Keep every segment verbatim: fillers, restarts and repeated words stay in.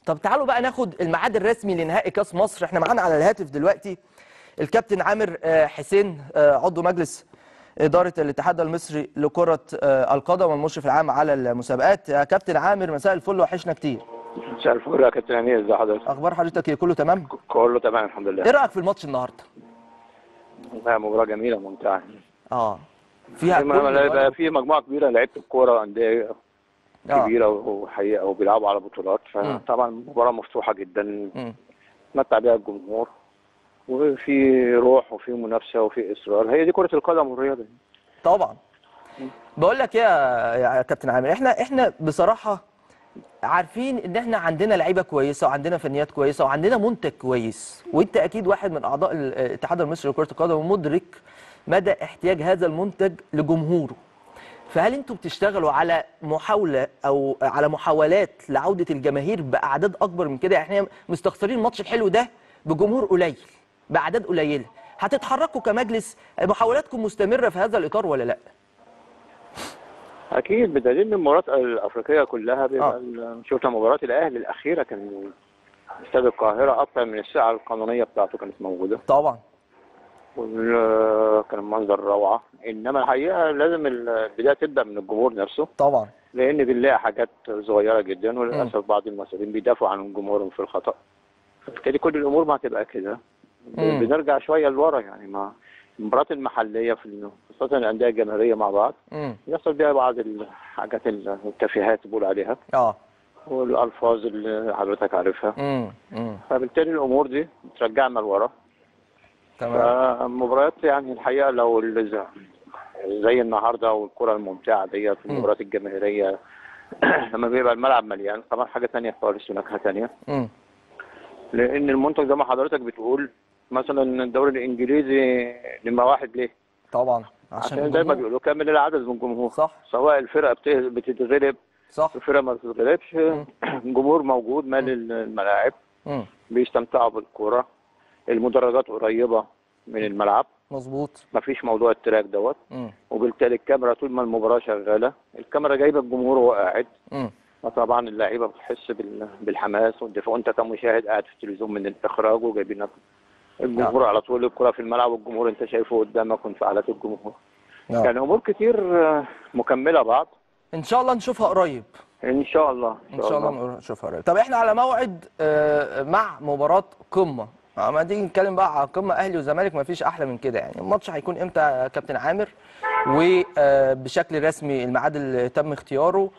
طب تعالوا بقى ناخد الميعاد الرسمي لنهائي كاس مصر. احنا معانا على الهاتف دلوقتي الكابتن عامر حسين، عضو مجلس إدارة الاتحاد المصري لكرة القدم والمشرف العام على المسابقات. يا كابتن عامر مساء الفل، وحشنا كتير. مساء الفل يا كابتن امير، ازي حضرتك؟ اخبار حضرتك ايه؟ كله تمام؟ كله تمام الحمد لله. ايه رايك في الماتش النهارده؟ مباراة جميلة ممتعة. اه فيها بقى في مجموعة كبيرة لعيبة الكورة، أندية آه. كبيرة وحقيقة وبيلعبوا على بطولات، فطبعا مباراة مفتوحة جدا تمتع بيها الجمهور، وفي روح وفي منافسة وفي إصرار. هي دي كرة القدم والرياضة. طبعا. بقول لك ايه يا كابتن عامر، احنا احنا بصراحة عارفين ان احنا عندنا لعيبه كويسه وعندنا فنيات كويسه وعندنا منتج كويس، وانت اكيد واحد من اعضاء الاتحاد المصري لكره القدم ومدرك مدى احتياج هذا المنتج لجمهوره. فهل انتوا بتشتغلوا على محاوله او على محاولات لعوده الجماهير باعداد اكبر من كده؟ احنا مستخسرين الماتش الحلو ده بجمهور قليل باعداد قليله. هتتحركوا كمجلس؟ محاولاتكم مستمره في هذا الاطار ولا لا؟ اكيد، بدليل ان المباريات الافريقيه كلها بيبقى آه. شفنا مباراه الاهلي الاخيره كان استاد القاهره اكثر من الساعه القانونيه بتاعته كانت موجوده طبعا، وكان منظر روعه. انما الحقيقه لازم البدايه تبدا من الجمهور نفسه طبعا، لان بنلاقي حاجات صغيره جدا وللاسف بعض المسؤولين بيدافعوا عن جمهورهم في الخطا، فبالتالي كل الامور ما هتبقى كده. بنرجع شويه لورا، يعني ما المباريات المحليه في خاصه الانديه الجماهيريه مع بعض يحصل بيها بعض الحاجات التفاهات بقول عليها اه والالفاظ اللي حضرتك عارفها، امم فبالتالي الامور دي بترجعنا لورا. تمام. فمباريات يعني الحقيقه لو زي النهارده والكره الممتعه ديت المباريات الجماهيريه لما بيبقى الملعب مليان طبعا حاجه ثانيه خالص ونكهه ثانيه، لان المنتج زي ما حضرتك بتقول مثلا الدوري الانجليزي نمره واحد ليه؟ طبعا عشان, عشان زي ما بيقولوا كامل العدد من الجمهور، صح، سواء الفرقه بتتغلب صح الفرقه ما بتتغلبش، الجمهور موجود مال الملاعب، مم. بيستمتعوا بالكوره، المدرجات قريبه من الملعب، مظبوط، مفيش موضوع التراك دوت، وبالتالي الكاميرا طول ما المباراه شغاله الكاميرا جايبه الجمهور وهو قاعد، فطبعا اللعيبه بتحس بالحماس والدفاع، وانت كمشاهد قاعد في التلفزيون من الاخراج وجايبين الجمهور على طول، الكره في الملعب والجمهور انت شايفه قدامك وانفعالات الجمهور. نعم. يعني امور كتير مكمله بعض، ان شاء الله نشوفها قريب ان شاء الله ان شاء, إن شاء الله, الله نشوفها قريب. طب احنا على موعد مع مباراه قمه، اما تيجي نتكلم بقى على قمه اهلي وزمالك مفيش احلى من كده. يعني الماتش هيكون امتى يا كابتن عامر؟ وبشكل رسمي الميعاد اللي تم اختياره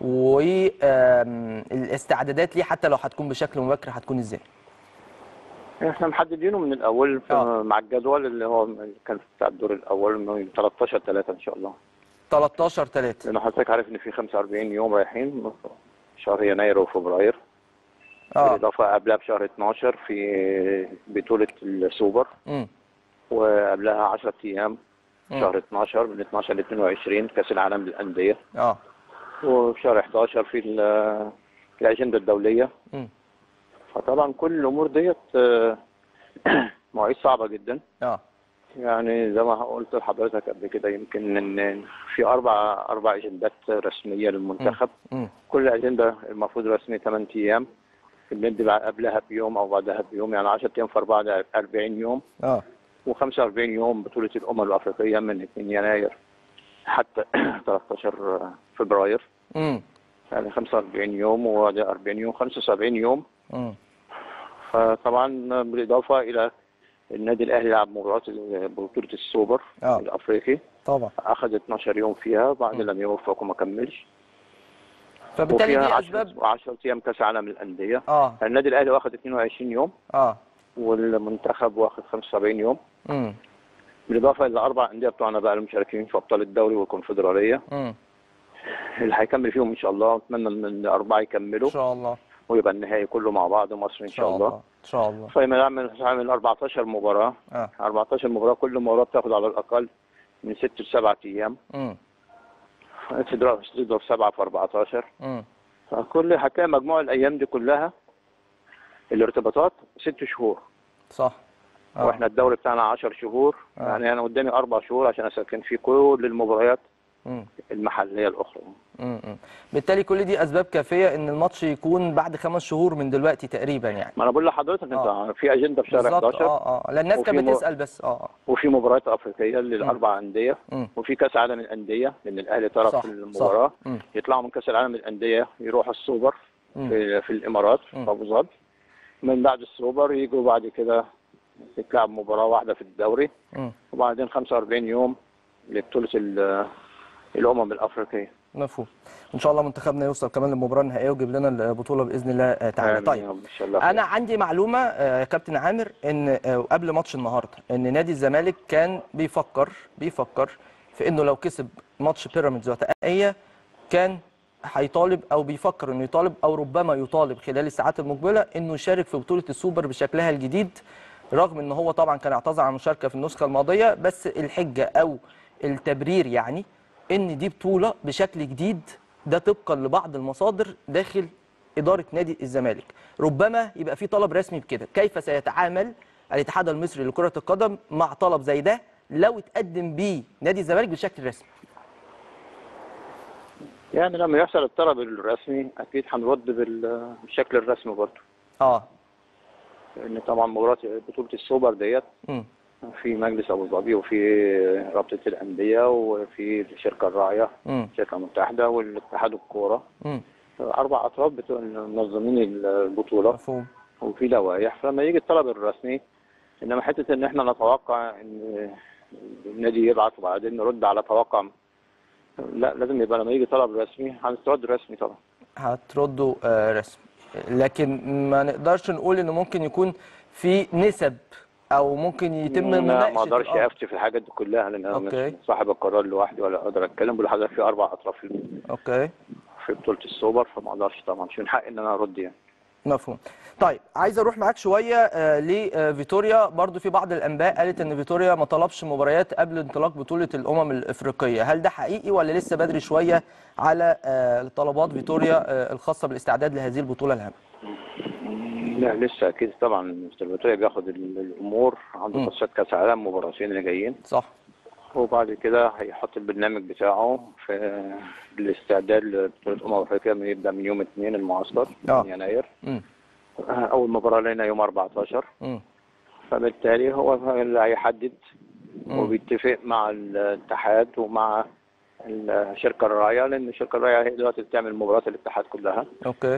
والاستعدادات ليه حتى لو هتكون بشكل مبكر هتكون ازاي؟ احنا محددينه من الاول مع الجدول اللي هو كان بتاع الدور الاول من تلتاشر تلاتة ان شاء الله. تلتاشر تلاتة لان حضرتك عارف ان في خمسة وأربعين يوم رايحين شهر يناير وفبراير، اه بالاضافه قبلها بشهر اتناشر في بطوله السوبر، امم وقبلها عشرة ايام شهر اتناشر من اتناشر ل اتنين وعشرين كاس العالم للانديه، اه وفي شهر حداشر في الاجنده الدوليه. امم فطبعا كل الامور ديت مواعيد صعبه جدا. اه يعني زي ما قلت لحضرتك قبل كده يمكن ان في اربع اربع اجندات رسميه للمنتخب، مم. كل اجنده المفروض رسمي ثمانية ايام، بندي قبلها بيوم او بعدها بيوم، يعني عشرة ايام في أربعة أربعين يوم، اه و45 يوم بطوله الامم الافريقيه من اتنين يناير حتى تلتاشر فبراير، امم يعني خمسة وأربعين يوم وده أربعين يوم خمسة وسبعين يوم. امم فطبعا بالاضافه الى النادي الاهلي لعب مباراه بطوله السوبر آه. الافريقي طبعا، اخذ اتناشر يوم فيها بعد لم يوفق وما كملش، فبالتالي دي اسباب عشرة ايام كاس عالم الانديه. اه النادي الاهلي واخد اتنين وعشرين يوم اه والمنتخب واخد خمسة وسبعين يوم، امم بالاضافه الى اربع انديه بتوعنا بقى المشاركين في ابطال الدوري والكونفدراليه، امم اللي هيكمل فيهم ان شاء الله. اتمنى ان الاربعه يكملوا ان شاء الله ويبقى النهائي كله مع بعض مصر ان شاء الله. ان شاء الله فنعمل نعمل أربعتاشر مباراه، اه أربعتاشر مباراه، كل مباراه بتاخد على الاقل من ست لسبعة ايام، امم تضرب تضرب سبعة في أربعتاشر، امم فكل حكايه مجموع الايام دي كلها الارتباطات ست شهور، صح آه. واحنا الدوري بتاعنا عشر شهور، آه. يعني انا قدامي اربع شهور عشان اسكن فيه كل المباريات المحليه الاخرى. امم بالتالي كل دي اسباب كافيه ان الماتش يكون بعد خمس شهور من دلوقتي تقريبا يعني. ما انا بقول لحضرتك آه. انت في اجنده في شهر بالظبط. احداشر. اه اه لان الناس كانت بتسال بس. اه اه وفي مباريات افريقيه للاربع انديه، وفي كاس عالم الانديه لان الاهلي طرف في المباراه. صح. يطلعوا من كاس العالم للانديه يروحوا السوبر في, في الامارات في ابو ظبي. من بعد السوبر يجوا بعد كده تتلعب مباراه واحده في الدوري، وبعدين خمسة وأربعين يوم لبطوله الامم الافريقيه. مفهوم. ان شاء الله منتخبنا يوصل كمان للمباراه النهائيه ويجيب لنا البطوله باذن الله تعالى. طيب إن شاء الله. انا عندي معلومه يا كابتن عامر ان قبل ماتش النهارده ان نادي الزمالك كان بيفكر بيفكر في انه لو كسب ماتش بيراميدز وتأهية كان هيطالب او بيفكر انه يطالب او ربما يطالب خلال الساعات المقبله انه يشارك في بطوله السوبر بشكلها الجديد، رغم ان هو طبعا كان اعتذر عن المشاركه في النسخه الماضيه، بس الحجه او التبرير يعني ان دي بطوله بشكل جديد، ده طبقا لبعض المصادر داخل اداره نادي الزمالك. ربما يبقى في طلب رسمي بكده. كيف سيتعامل الاتحاد المصري لكره القدم مع طلب زي ده لو اتقدم بيه نادي الزمالك بشكل رسمي؟ يعني لما يحصل الطلب الرسمي اكيد هنرد بالشكل الرسمي برضه. اه لان طبعا مباراه بطوله السوبر ديت في مجلس ابو ظبي وفي رابطه الانديه وفي الشركه الراعيه الشركه المتحده والاتحاد الكوره، اربع اطراف بتوع منظمين البطوله. مفهوم. وفي لوائح، فلما يجي الطلب الرسمي، انما حته ان احنا نتوقع ان النادي يبعت وبعدين نرد على توقع، لا، لازم يبقى لما يجي طلب رسمي هنسترد رسمي طبعا. هتردوا آه رسمي، لكن ما نقدرش نقول انه ممكن يكون في نسب او ممكن يتم مناقشه. ما اقدرش افتي في الحاجات دي كلها لان انا مش صاحب القرار لوحدي ولا اقدر اتكلم. بقول لحضرتك في اربع اطراف في اوكي في بطوله السوبر، فما اقدرش طبعا، مش من حقي ان انا ارد يعني. مفهوم. طيب عايز اروح معاك شويه آه لفيتوريا. برضو في بعض الانباء قالت ان فيتوريا ما طلبش مباريات قبل انطلاق بطوله الامم الافريقيه، هل ده حقيقي ولا لسه بدري شويه على آه طلبات فيتوريا آه الخاصه بالاستعداد لهذه البطوله الهامه؟ لا لسه اكيد طبعا. مستر فيتوريا بياخد الامور عنده تصفيات كاس عالم مباراتين اللي جايين. صح. وبعد كده هيحط البرنامج بتاعه في الاستعداد لبطوله الامم الافريقيه من يبدا من يوم اثنين المعسكر من يناير. م. اول مباراه لنا يوم أربعتاشر. م. فبالتالي هو اللي هيحدد وبيتفق مع الاتحاد ومع الشركه الراعيه، لان الشركه الراعيه هي دلوقتي بتعمل مباريات الاتحاد كلها. اوكي.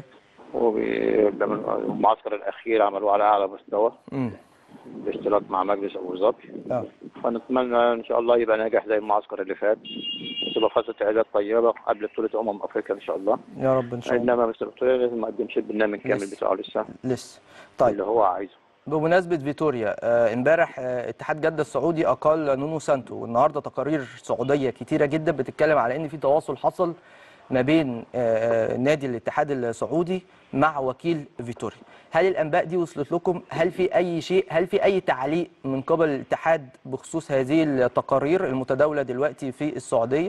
والمعسكر الاخير عملوه على اعلى مستوى باشتراك مع مجلس ابو ظبي. اه فنتمنى ان شاء الله يبقى ناجح زي المعسكر اللي فات، تبقى فتره اعداد طيبه قبل بطوله امم افريقيا ان شاء الله. يا رب ان شاء الله. انما مستر فيتوريا لازم ما يقدمش البرنامج كامل بتاعه لسه لسه طيب اللي هو عايزه. بمناسبه فيتوريا، امبارح آه اتحاد جده السعودي اقال نونو سانتو، والنهارده تقارير سعوديه كتيره جدا بتتكلم على ان في تواصل حصل ما بين آه نادي الاتحاد السعودي مع وكيل فيتوريا. هل الانباء دي وصلت لكم؟ هل في اي شيء، هل في اي تعليق من قبل الاتحاد بخصوص هذه التقارير المتداوله دلوقتي في السعوديه؟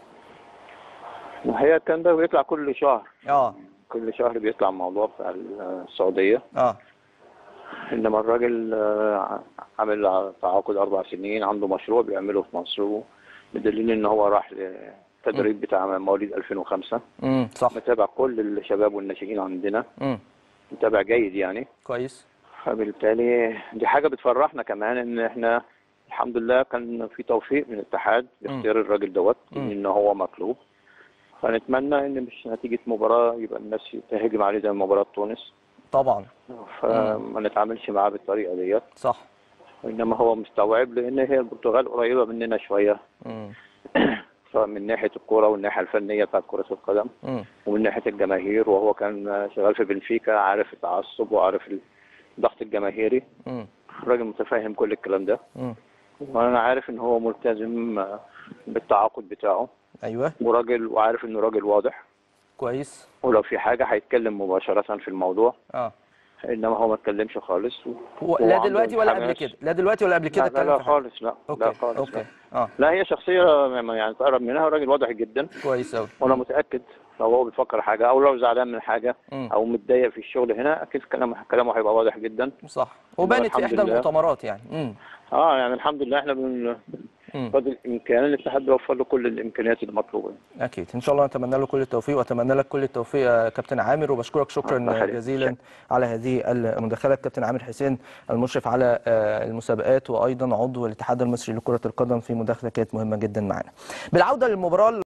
الحقيقه الكلام ده بيطلع كل شهر. اه كل شهر بيطلع موضوع في السعوديه. اه انما الراجل عامل تعاقد اربع سنين، عنده مشروع بيعمله في مصر، بدليل ان هو راح التدريب بتاع مواليد ألفين وخمسة. امم صح. متابع كل الشباب والناشئين عندنا. امم متابع جيد يعني. كويس. فبالتالي دي حاجه بتفرحنا كمان ان احنا الحمد لله كان في توفيق من الاتحاد باختيار الراجل دوت ان هو مطلوب. فنتمنى ان مش نتيجه مباراه يبقى الناس تهجم عليه زي مباراه تونس. طبعا. فما نتعاملش معاه بالطريقه ديت. صح. وانما هو مستوعب لان هي البرتغال قريبه مننا شويه. امم سواء من ناحيه الكوره والناحيه الفنيه بتاعت كره القدم م. ومن ناحيه الجماهير، وهو كان شغال في بنفيكا، عارف التعصب وعارف الضغط الجماهيري. الراجل متفاهم كل الكلام ده. م. وانا عارف ان هو ملتزم بالتعاقد بتاعه. ايوه. وراجل وعارف انه راجل واضح. كويس. ولو في حاجه هيتكلم مباشره في الموضوع. اه انما هو ما اتكلمش خالص. و... لا دلوقتي ولا قبل كده؟ لا دلوقتي ولا قبل كده؟ لا, لا, لا خالص. لا أوكي. لا خالص. أوكي. لا. اه لا هي شخصيه يعني تقرب منها، راجل واضح جدا. كويس قوي. وانا متاكد لو هو بيفكر حاجه او لو زعلان من حاجه م. او متضايق في الشغل هنا، اكيد كلامه كلامه هيبقى واضح جدا. صح. وبانت في احدى المؤتمرات يعني. امم اه يعني الحمد لله احنا بن... قدر الامكان الاتحاد بيوفر له كل الامكانيات المطلوبه. اكيد ان شاء الله نتمنى له كل التوفيق، واتمنى لك كل التوفيق يا كابتن عامر، وبشكرك شكرا جزيلا على هذه المداخله. كابتن عامر حسين المشرف على المسابقات وايضا عضو الاتحاد المصري لكره القدم، في مداخله كانت مهمه جدا معنا. بالعوده للمباراه